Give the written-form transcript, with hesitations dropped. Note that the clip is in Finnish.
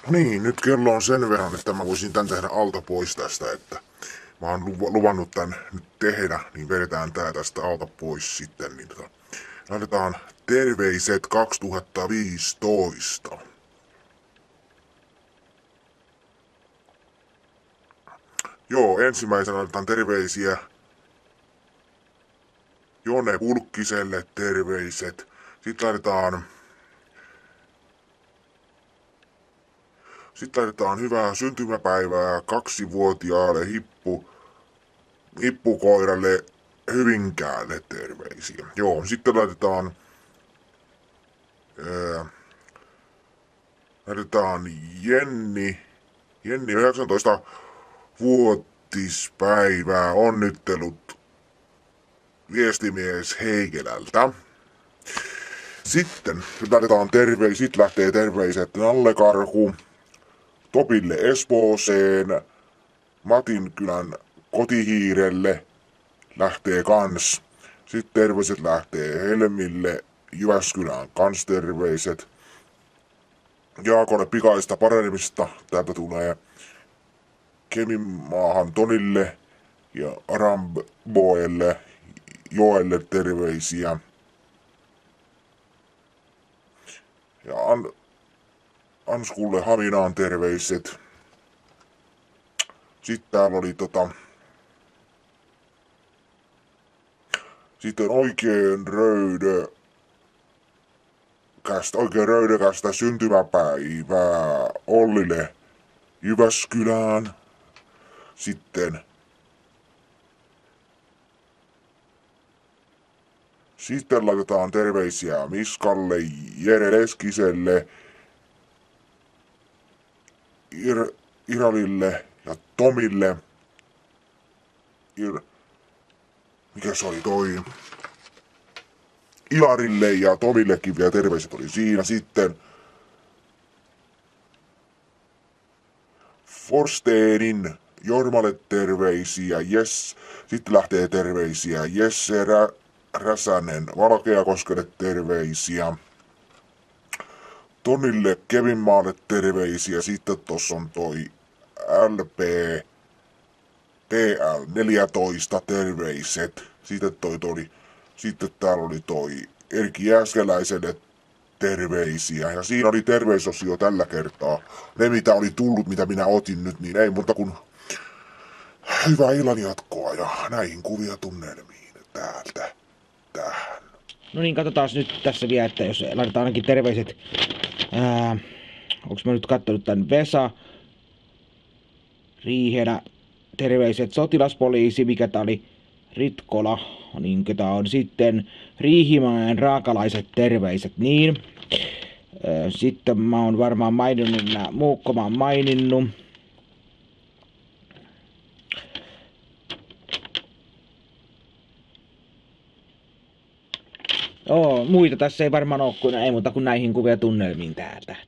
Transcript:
Niin, nyt kello on sen verran, että mä voisin tän tehdä alta pois tästä, että mä oon luvannut tän nyt tehdä, niin vedetään tää tästä alta pois sitten, niin laitetaan terveiset 2015. Joo, ensimmäisenä laitetaan terveisiä Jone Pulkkiselle terveiset. Sitten laitetaan hyvää syntymäpäivää 2-vuotiaalle hippukoiralle Hyvinkäälle terveisiä. Joo, sitten laitetaan Jenni 19-vuotispäivää onnittelut viestimies Heikelältä. Sitten lähtee terveiset Nallekarhu, Topille Espooseen, Matinkylän kotihiirelle lähtee kans. Sitten terveiset lähtee Helmille, Jyväskylään kans terveiset. Jaakolle pikaista paranemista. Täältä tulee Keminmaahan Tonille ja Aramboelle Joelle terveisiä. Ja Anskulle Haminaan terveiset. Sitten täällä oli sitten oikein röydekästä syntymäpäivää Ollille Jyväskylään. Sitten laitetaan terveisiä Miskalle, Jere Leskiselle, Iralille ja Tomille. Mikä se oli toi? Ilarille ja Tomillekin vielä terveiset oli siinä. Sitten Forsteinin Jormalle terveisiä. Sitten lähtee terveisiä Jesse Räsänen Valkeakoskelle terveisiä. Tonille Kevinmaalle terveisiä. Sitten tossa on toi PL14 terveiset. Sitten täällä oli toi Erkki Jääskeläiselle terveisiä. Ja siinä oli terveisosio tällä kertaa. Ne mitä oli tullut, mitä minä otin nyt, niin ei muuta kuin hyvää illan jatkoa ja näihin kuvia tunnelmiin täältä tähän. No niin, katsotaan nyt tässä vielä, että jos laitetaan ainakin terveiset. Onks mä nyt kattonut tän Vesa Riihelä terveiset sotilaspoliisi, mikä tää oli Ritkola, niin tää on sitten Riihimäen raakalaiset terveiset, niin. Sitten mä oon varmaan maininnut nää Muukko, mä oon maininnut. Muita tässä ei varmaan oo, ei muuta kuin näihin kuvia tunnelmiin täältä.